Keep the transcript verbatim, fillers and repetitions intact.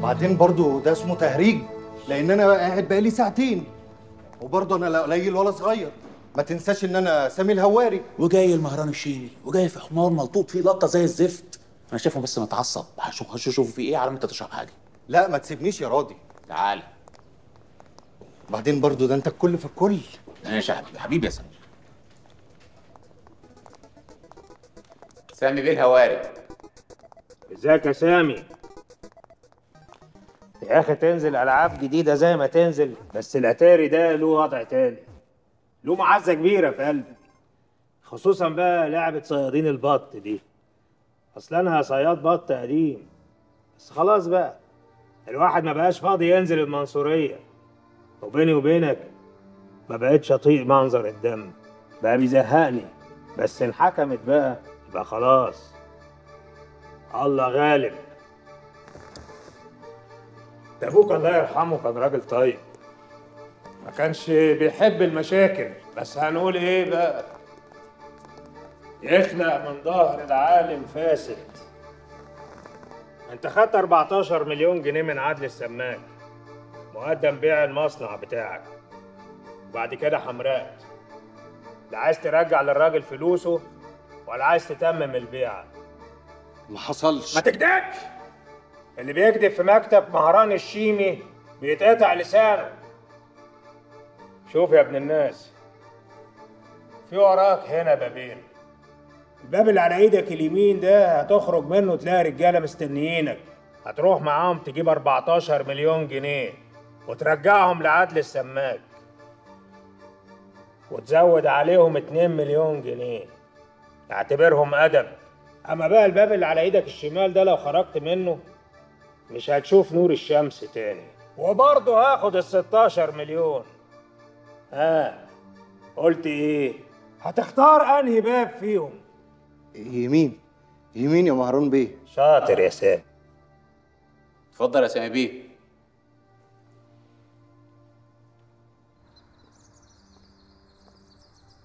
وبعدين برضو ده اسمه تهريج، لان انا قاعد بقالي ساعتين، وبرضه انا لا قليل ولا صغير. ما تنساش ان انا سامي الهواري. وجاي المهران الشيمي وجاي في حمار ملطوط فيه لطه زي الزفت. انا شايفه بس متعصب، هشوف هشوف في ايه على ما انت تشرب حاجه. لا ما تسيبنيش يا راضي. تعالى. بعدين برضه ده انت الكل في الكل. ماشي يا حبيبي، حبيبي يا سامي. سامي بيه الهواري. ازيك يا سامي؟ يا اخي تنزل العاب جديده زي ما تنزل، بس الاتاري ده له وضع تاني، له معزه كبيره في قلبي، خصوصا بقى لعبه صيادين البط دي. اصل انا صياد بط قديم، بس خلاص بقى الواحد ما بقاش فاضي ينزل المنصوريه، وبيني وبينك ما بقتش اطيق منظر الدم، بقى بيزهقني، بس ان حكمت بقى يبقى خلاص، الله غالب. ده ابوك الله يرحمه كان راجل طيب، ما كانش بيحب المشاكل، بس هنقول ايه بقى، يخلق من ظهر العالم فاسد. انت خدت أربعتاشر مليون جنيه من عدل السماك مقدم بيع المصنع بتاعك، وبعد كده حمرقت، لا عايز ترجع للراجل فلوسه ولا عايز تتمم البيعه. ما حصلش. ما تكدبش، اللي بيكذب في مكتب مهران الشيمي بيتقطع لسانه. شوف يا ابن الناس، في وراك هنا بابين، الباب اللي على ايدك اليمين ده هتخرج منه تلاقي رجاله مستنيينك، هتروح معاهم تجيب أربعتاشر مليون جنيه وترجعهم لعدل السماك، وتزود عليهم اتنين مليون جنيه اعتبرهم أدب. اما بقى الباب اللي على ايدك الشمال ده لو خرجت منه مش هتشوف نور الشمس تاني، وبرضه هاخد ال ستاشر مليون. ها آه. قلت ايه؟ هتختار انهي باب فيهم؟ يمين. يمين يا مهران بيه. شاطر يا سامي. اتفضل يا سامي بيه.